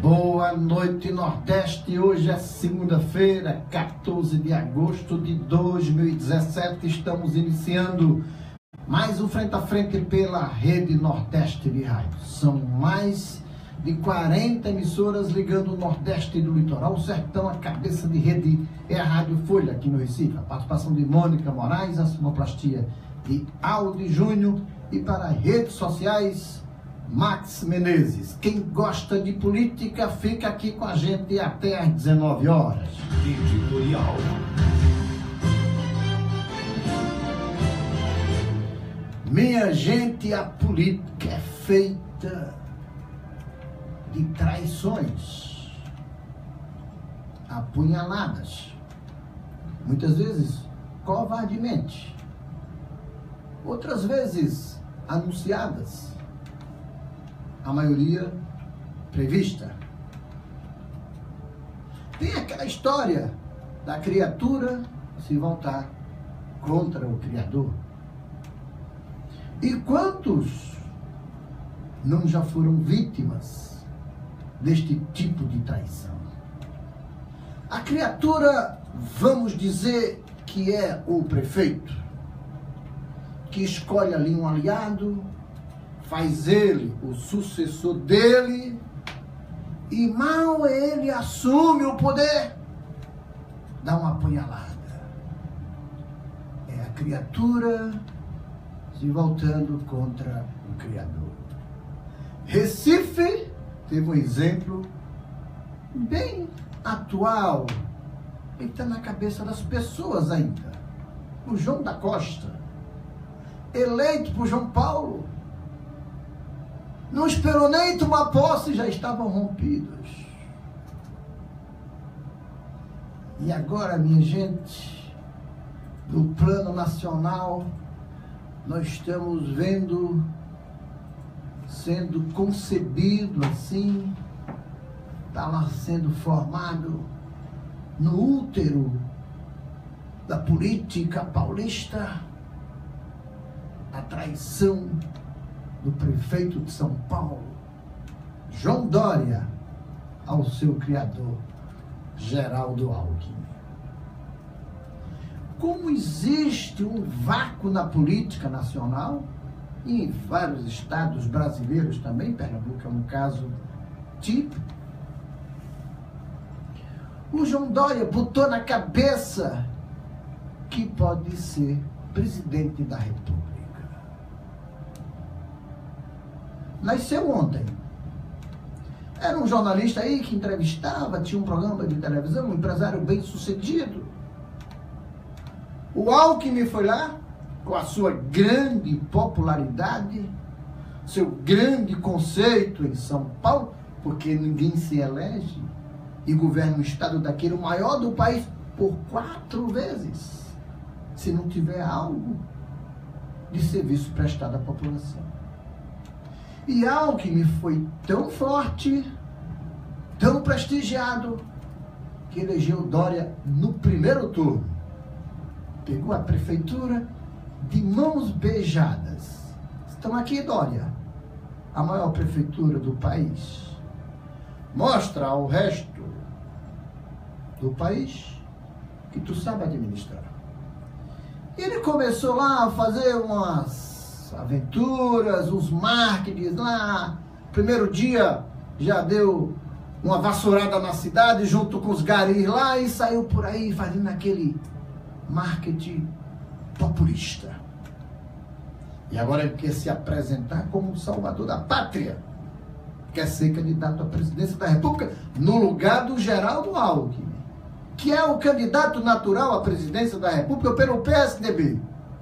Boa noite, Nordeste. Hoje é segunda-feira, 14 de agosto de 2017. Estamos iniciando mais um Frente a Frente pela Rede Nordeste de Rádio. São mais de 40 emissoras ligando o Nordeste do Litoral, o Sertão. A cabeça de rede é a Rádio Folha, aqui no Recife. A participação de Mônica Moraes, a sonoplastia de Aldi Júnior, e para as redes sociais, Max Menezes. Quem gosta de política fica aqui com a gente até às 19 horas. Editorial. Minha gente, a política é feita de traições, apunhaladas, muitas vezes covardemente, outras vezes anunciadas, a maioria prevista. Tem aquela história da criatura se voltar contra o Criador. E quantos não já foram vítimas deste tipo de traição? A criatura, vamos dizer que é o prefeito, que escolhe ali um aliado, faz ele o sucessor dele, e mal ele assume o poder, dá uma apunhalada. É a criatura se voltando contra o Criador. Recife teve um exemplo bem atual, e está na cabeça das pessoas ainda. O João da Costa, eleito por João Paulo, não esperou nem tomar posse, já estavam rompidos. E agora, minha gente, no plano nacional, nós estamos vendo sendo concebido assim, está lá sendo formado no útero da política paulista a traição do prefeito de São Paulo, João Dória, ao seu criador, Geraldo Alckmin. Como existe um vácuo na política nacional, e em vários estados brasileiros também, Pernambuco é um caso típico, o João Dória botou na cabeça que pode ser presidente da República. Nasceu ontem. Era um jornalista aí que entrevistava, tinha um programa de televisão, um empresário bem sucedido. O Alckmin foi lá, com a sua grande popularidade, seu grande conceito em São Paulo, porque ninguém se elege e governa um estado daquele, o maior do país, por 4 vezes, se não tiver algo de serviço prestado à população. E Alckmin foi tão forte, tão prestigiado, que elegeu Dória no primeiro turno. Pegou a prefeitura de mãos beijadas. Estão aqui, Dória, a maior prefeitura do país. Mostra ao resto do país que tu sabe administrar. E ele começou lá a fazer umas aventuras, uns marketings lá. Primeiro dia já deu uma vassourada na cidade junto com os garis lá e saiu por aí fazendo aquele marketing populista. E agora ele quer se apresentar como um salvador da pátria. Quer ser candidato à presidência da República no lugar do Geraldo Alckmin, que é o candidato natural à presidência da República pelo PSDB.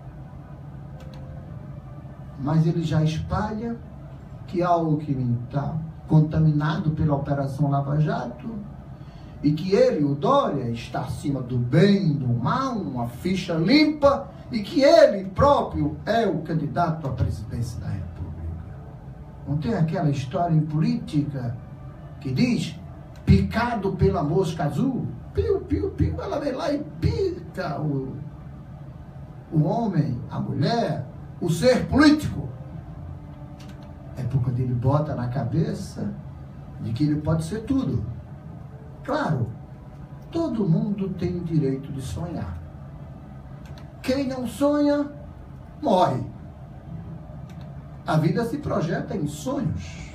Mas ele já espalha que Alckmin está contaminado pela Operação Lava Jato e que ele, o Dória, está acima do bem e do mal, uma ficha limpa, e que ele próprio é o candidato à presidência da República. Não tem aquela história em política que diz, picado pela mosca azul, piu, piu, piu, ela vem lá e pica o homem, a mulher, o ser político. É porque quando ele bota na cabeça de que ele pode ser tudo. Claro, todo mundo tem o direito de sonhar. Quem não sonha, morre. A vida se projeta em sonhos.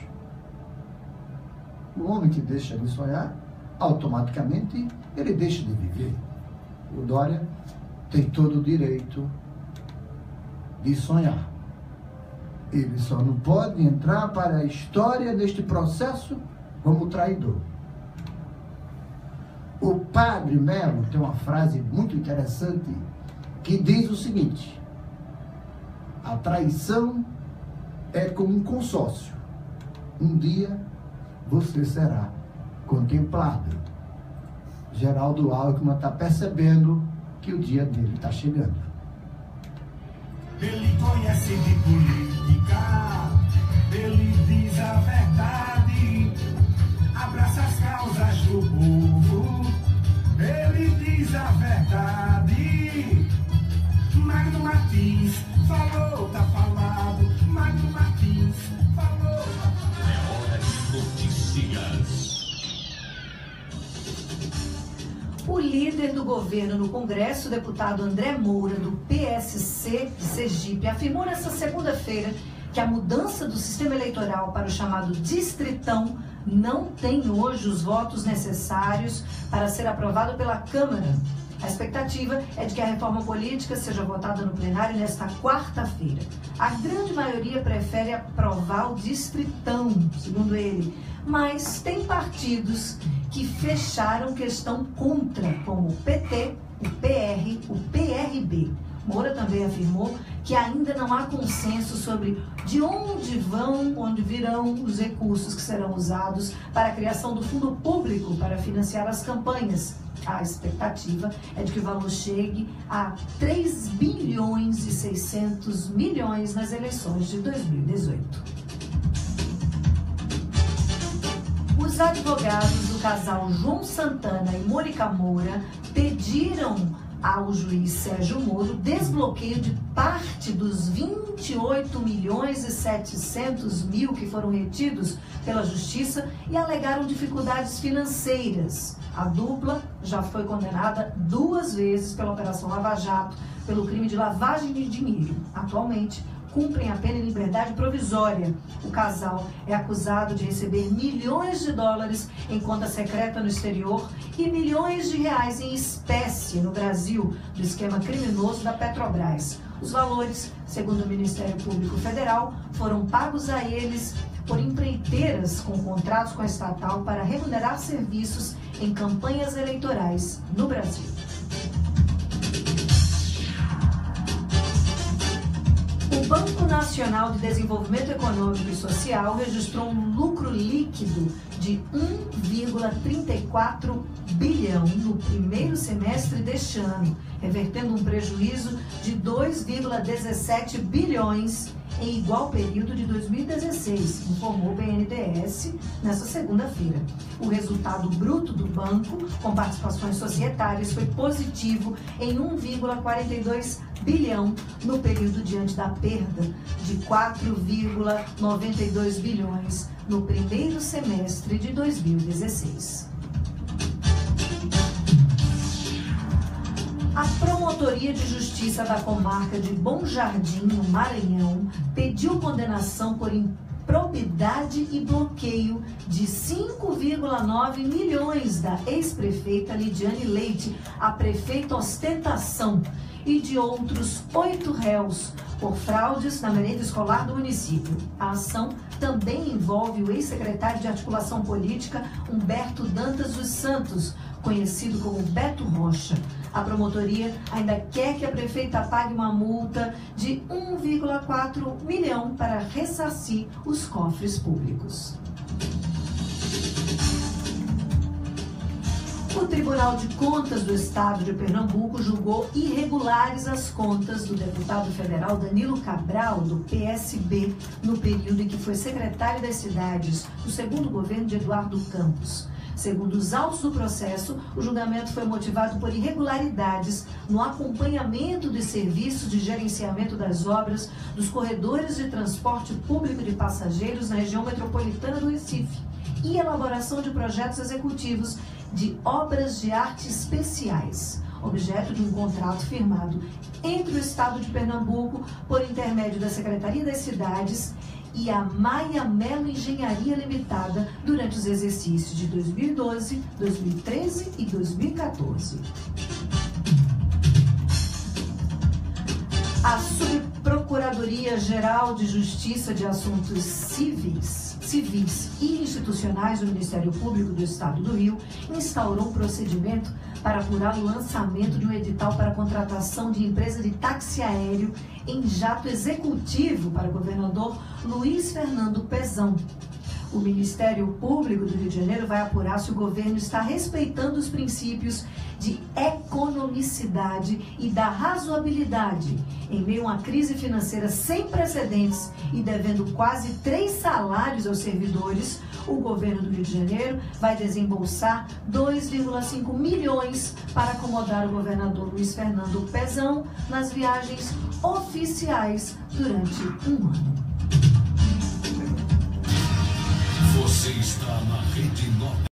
O homem que deixa de sonhar, automaticamente ele deixa de viver. O Dória tem todo o direito de sonhar. Ele só não pode entrar para a história deste processo como traidor. O padre Melo tem uma frase muito interessante que diz o seguinte: a traição é como um consórcio. Um dia você será contemplado. Geraldo Alckmin está percebendo que o dia dele está chegando. Ele conhece de política, ele diz a verdade, abraça as causas do povo, ele diz a verdade. Magno Martins falou, tá falado. Magno Martins falou, tá falado. É hora de notícias. O líder do governo no Congresso, o deputado André Moura, do PSC de Sergipe, afirmou nesta segunda-feira que a mudança do sistema eleitoral para o chamado Distritão não tem hoje os votos necessários para ser aprovado pela Câmara. A expectativa é de que a reforma política seja votada no plenário nesta quarta-feira. A grande maioria prefere aprovar o Distritão, segundo ele, mas tem partidos que fecharam questão contra, como o PT, o PR, o PRB. Moura também afirmou que ainda não há consenso sobre de onde virão os recursos que serão usados para a criação do fundo público para financiar as campanhas. A expectativa é de que o valor chegue a 3 bilhões e 600 milhões nas eleições de 2018. Os advogados do casal João Santana e Mônica Moura pediram ao juiz Sérgio Moro desbloqueio de parte dos 28 milhões e 700 mil que foram retidos pela Justiça e alegaram dificuldades financeiras. A dupla já foi condenada 2 vezes pela Operação Lava Jato pelo crime de lavagem de dinheiro. Atualmente, cumprem a pena em liberdade provisória. O casal é acusado de receber milhões de dólares em conta secreta no exterior e milhões de reais em espécie no Brasil, do esquema criminoso da Petrobras. Os valores, segundo o Ministério Público Federal, foram pagos a eles por empreiteiras com contratos com a estatal para remunerar serviços em campanhas eleitorais no Brasil. O Banco Nacional de Desenvolvimento Econômico e Social registrou um lucro líquido de 1,34 bilhão no primeiro semestre deste ano, revertendo um prejuízo de 2,17 bilhões em igual período de 2016, informou o BNDES nesta segunda-feira. O resultado bruto do banco, com participações societárias, foi positivo em 1,42 bilhão no período diante da perda de 4,92 bilhões no primeiro semestre de 2016. A Promotoria de Justiça da Comarca de Bom Jardim, no Maranhão, pediu condenação por improbidade e bloqueio de 5,9 milhões da ex-prefeita Lidiane Leite, a prefeita ostentação, e de outros 8 réus por fraudes na merenda escolar do município. A ação também envolve o ex-secretário de Articulação Política, Humberto Dantas dos Santos, conhecido como Beto Rocha. A promotoria ainda quer que a prefeita pague uma multa de 1,4 milhão para ressarcir os cofres públicos. O Tribunal de Contas do Estado de Pernambuco julgou irregulares as contas do deputado federal Danilo Cabral, do PSB, no período em que foi secretário das cidades, do segundo governo de Eduardo Campos. Segundo os autos do processo, o julgamento foi motivado por irregularidades no acompanhamento dos serviços de gerenciamento das obras dos corredores de transporte público de passageiros na região metropolitana do Recife, e elaboração de projetos executivos de obras de arte especiais, objeto de um contrato firmado entre o Estado de Pernambuco, por intermédio da Secretaria das Cidades e a Maia Melo Engenharia Limitada, durante os exercícios de 2012, 2013 e 2014. A Subprocuradoria-Geral de Justiça de Assuntos Civis e Institucionais do Ministério Público do Estado do Rio instaurou um procedimento para apurar o lançamento de um edital para contratação de empresa de táxi aéreo em jato executivo para o governador Luiz Fernando Pezão. O Ministério Público do Rio de Janeiro vai apurar se o governo está respeitando os princípios de economicidade e da razoabilidade. Em meio a uma crise financeira sem precedentes e devendo quase 3 salários aos servidores, o governo do Rio de Janeiro vai desembolsar 2,5 milhões para acomodar o governador Luiz Fernando Pezão nas viagens oficiais durante um ano. Você está na Rede Nova.